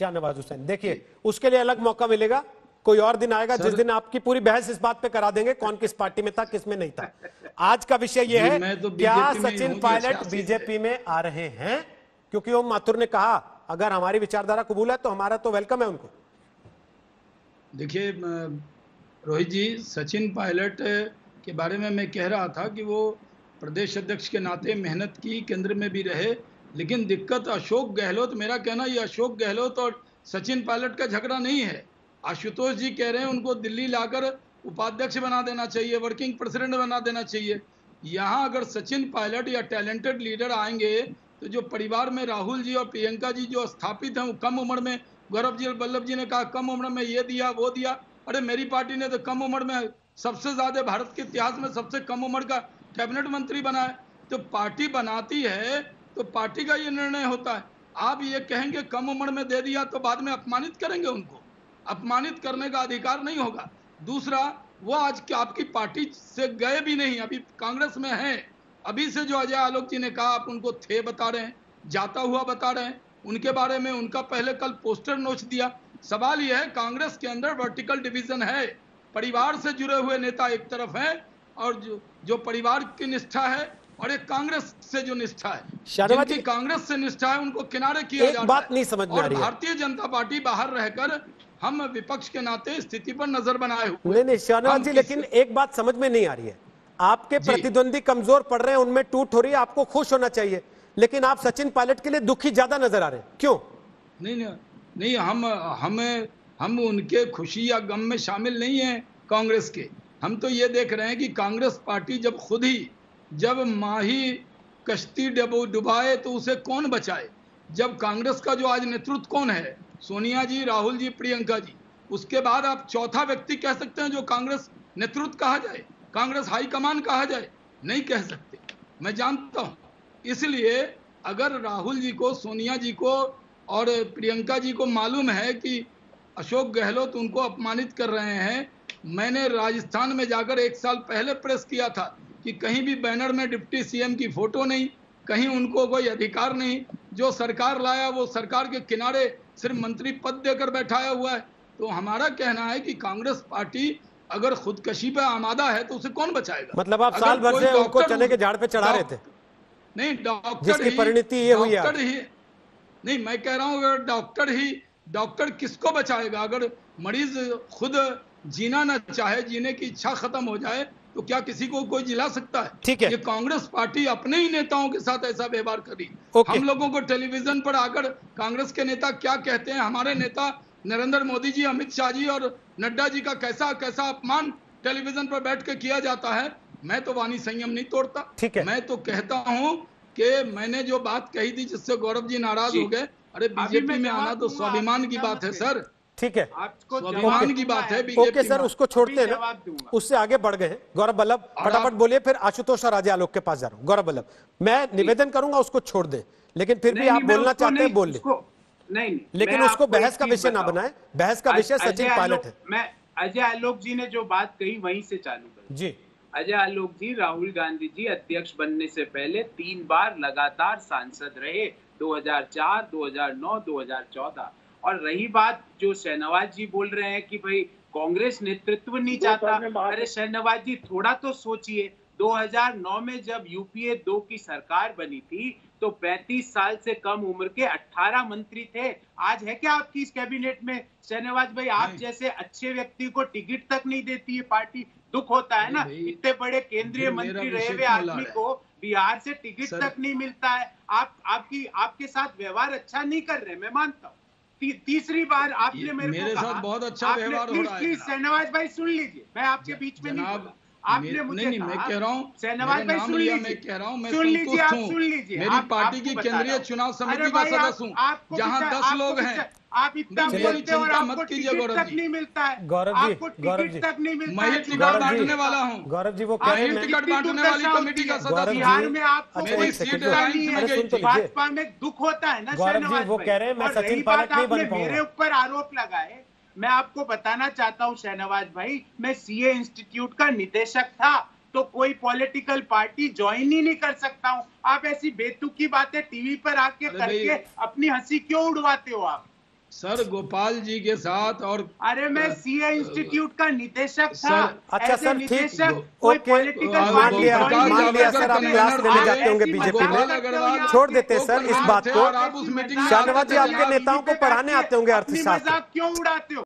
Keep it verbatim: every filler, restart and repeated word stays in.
शाहनवाज हुसैन, देखिए उसके लिए अलग मौका मिलेगा, कोई और दिन आएगा जिस दिन आपकी पूरी बहस इस बात पे करा देंगे कौन किस पार्टी में था किस में नहीं था। आज का विषय यह है तो क्या सचिन पायलट बीजेपी में आ रहे हैं, क्योंकि ओम माथुर ने कहा अगर हमारी विचारधारा कबूल है तो हमारा तो वेलकम है उनको। देखिए रोहित जी, सचिन पायलट के बारे में मैं कह रहा था कि वो प्रदेश अध्यक्ष के नाते मेहनत की, केंद्र में भी रहे, लेकिन दिक्कत अशोक गहलोत, मेरा कहना ये अशोक गहलोत और सचिन पायलट का झगड़ा नहीं है। आशुतोष जी कह रहे हैं उनको दिल्ली लाकर उपाध्यक्ष बना देना चाहिए, वर्किंग प्रेसिडेंट बना देना चाहिए। यहाँ अगर सचिन पायलट या टैलेंटेड लीडर आएंगे तो जो परिवार में राहुल जी और प्रियंका जी जो स्थापित हैं, वो कम उम्र में, गौरव जी और वल्लभ जी ने कहा कम उम्र में ये दिया वो दिया, अरे मेरी पार्टी ने तो कम उम्र में सबसे ज्यादा भारत के इतिहास में सबसे कम उम्र का कैबिनेट मंत्री बना है। तो पार्टी बनाती है तो पार्टी का ये निर्णय होता है। आप ये कहेंगे कम उम्र में दे दिया तो बाद में अपमानित करेंगे उनको, अपमानित करने का अधिकार नहीं होगा। दूसरा, वो आज आपकी पार्टी से गए भी नहीं, अभी कांग्रेस में हैं। अभी से जो अजय आलोक जी ने कहा आप उनको थे बता रहे हैं, जाता हुआ बता रहे हैं, उनके बारे में उनका पहले कल पोस्टर नोच दिया। सवाल यह है कांग्रेस के अंदर वर्टिकल डिवीजन है, परिवार से जुड़े हुए नेता एक तरफ हैं और जो जो परिवार की निष्ठा है और एक कांग्रेस से जो निष्ठा है, जिनकी कांग्रेस से निष्ठा है उनको किनारे किया जाता है। बात नहीं समझ में आ रही है। भारतीय जनता पार्टी बाहर रहकर हम विपक्ष के नाते स्थिति पर नजर बनाए हुए। नहीं नहीं शाहनवाज जी, लेकिन एक बात समझ में नहीं आ रही है, आपके प्रतिद्वंदी कमजोर पड़ रहे हैं, उनमें टूट हो रही है, आपको खुश होना चाहिए, लेकिन आप सचिन पायलट के लिए दुखी ज्यादा नजर आ रहे हैं, क्यों? नहीं नहीं नहीं हम हमें हम उनके खुशी या गम में शामिल नहीं हैं कांग्रेस के। हम तो ये देख रहे हैं कि कांग्रेस पार्टी जब खुद ही जब माही कश्ती डुबाए तो उसे कौन बचाए। जब कांग्रेस का जो आज नेतृत्व कौन है, सोनिया जी, राहुल जी, प्रियंका जी, उसके बाद आप चौथा व्यक्ति कह सकते हैं जो कांग्रेस नेतृत्व कहा जाए, कांग्रेस हाईकमान कहा जाए, नहीं कह सकते, मैं जानता हूं। इसलिए अगर राहुल जी को, सोनिया जी को और प्रियंका जी को मालूम है कि अशोक गहलोत उनको अपमानित कर रहे हैं, मैंने राजस्थान में जाकर एक साल पहले प्रेस किया था कि कहीं भी बैनर में डिप्टी सीएम की फोटो नहीं, कहीं उनको कोई अधिकार नहीं, जो सरकार लाया वो सरकार के किनारे सिर्फ मंत्री पद देकर बैठाया हुआ है। तो हमारा कहना है कि कांग्रेस पार्टी अगर खुदकशी पे आमादा है तो उसे कौन बचाएगा। मतलब आप साल भर से उनको चने के झाड़ पे चढ़ा रहे थे? नहीं, डॉक्टर जिसकी परिणति ये हुई है। ही नहीं, मैं कह रहा हूं अगर डॉक्टर ही डॉक्टर किसको बचाएगा? अगर मरीज खुद जीना ना चाहे, जीने की इच्छा खत्म हो जाए, तो क्या किसी को कोई जिला सकता है? ठीक है, ये कांग्रेस पार्टी अपने ही नेताओं के साथ ऐसा व्यवहार करी। हम लोगों को टेलीविजन पर आकर कांग्रेस के नेता क्या कहते हैं, हमारे नेता नरेंद्र मोदी जी, अमित शाह जी और नड्डा जी का कैसा कैसा अपमान टेलीविजन पर बैठ के किया जाता है। मैं तो वाणी संयम नहीं तोड़ता। ठीक है, मैं तो कहता हूं कि मैंने जो बात कही थी जिससे गौरव जी नाराज हो गए, अरे बीजेपी में आना तो स्वाभिमान की बात है सर। ठीक है, स्वाभिमान की बात है। ओके सर, उसको छोड़ते हैं ना, उससे आगे बढ़ गए हैं। गौरव वल्लभ फटाफट बोलिए, फिर आशुतोष और अजय आलोक के पास जा रहा हूं। गौरव वल्लभ, मैं निवेदन करूंगा उसको छोड़ दे, लेकिन फिर भी आप बोलना चाहते हैं बोल ले, नहीं लेकिन उसको बहस का विषय ना बनाए। बहस का विषय सचिन पायलट है। मैं अजय आलोक जी ने जो बात कही वहीं से चालू करूं। जी, अजय आलोक जी, राहुल गांधी जी अध्यक्ष बनने से पहले तीन बार लगातार सांसद रहे, दो हज़ार चार, दो हज़ार नौ, दो हज़ार चौदह। और रही बात जो शहनवाज जी बोल रहे हैं कि भाई कांग्रेस नेतृत्व नहीं चाहता, अरे शहनवाज जी थोड़ा तो सोचिए, दो हज़ार नौ में जब यूपीए दो की सरकार बनी थी तो पैंतीस साल से कम उम्र के अठारह मंत्री थे। आज है क्या आपकी इस कैबिनेट में? शहनवाज भाई, आप जैसे अच्छे व्यक्ति को टिकट तक नहीं देती है पार्टी, दुख होता है ना। इतने बड़े केंद्रीय मंत्री रहे हुए आदमी को बिहार से टिकट तक नहीं मिलता है। आप आपकी आपके साथ व्यवहार अच्छा नहीं कर रहे, मैं मानता हूँ। ती, तीसरी बार आपने मेरे, मेरे को साथ बहुत अच्छा व्यवहार हो रहा है। प्लीज शहनवाज भाई सुन लीजिए, मैं आपके बीच में नहीं बोला। आपने मुझे नहीं, मैं कह रहा हूँ, शहनवाज भाई सुन लीजिए, मैं कह रहा हूँ, मैं सुन लीजिए, आप संतुष्ट सुन लीजिए। मेरी पार्टी की केंद्रीय चुनाव समिति का सदस्य हूँ, जहाँ दस लोग हैं। आप इतना बोलते और आपको टिकट तक नहीं मिलता है। गौरव जी, आपको गौरव जी, टिकट तक नहीं मिलता मैं है। टिकट बांटने वाला हूँ। गौरव जी वो कह रहे हैं टिकट बांटने वाली कमेटी का सदस्य। बिहार में आपको अच्छा, कोई एक सीट सेकंड, नहीं है, अरे सुन तो भाजपा में दुख होता है ना गौरव जी, शहनवाज वो भाई। कह रहे हैं मैं और सचिन रही पायलट बात नहीं बन आपने पाऊंगा। मेरे ऊपर आरोप लगाए, मैं आपको बताना चाहता हूँ शहनवाज भाई, मैं सीए इंस्टीट्यूट का निदेशक था, तो कोई पॉलिटिकल पार्टी ज्वाइन ही नहीं कर सकता हूँ। आप ऐसी बेतुकी बातें टीवी पर आके करके अपनी हंसी क्यों उड़वाते हो आप? सर गोपाल जी के साथ और अरे मैं सीए इंस्टीट्यूट का निदेशक था। सर, अच्छा ऐसे सर, ठीक, निदेशक कोई ओके, पॉलिटिकल मान पार्टी लिया, ज्वाइन मान नहीं लिया कर सर, आप सकते। क्लास लेने आप जाते होंगे ऐसी बीजेपी मजाक में। करते हो यहाँ छोड़ पे। देते हैं सर इस बात थे को। और आप उस मीटिंग में शाहनवाज जी, आते थे। आपके नेताओं को पढ़ाने आते होंगे अपनी अर्थशास्त्र। मजाक क्यों उड़ाते हो?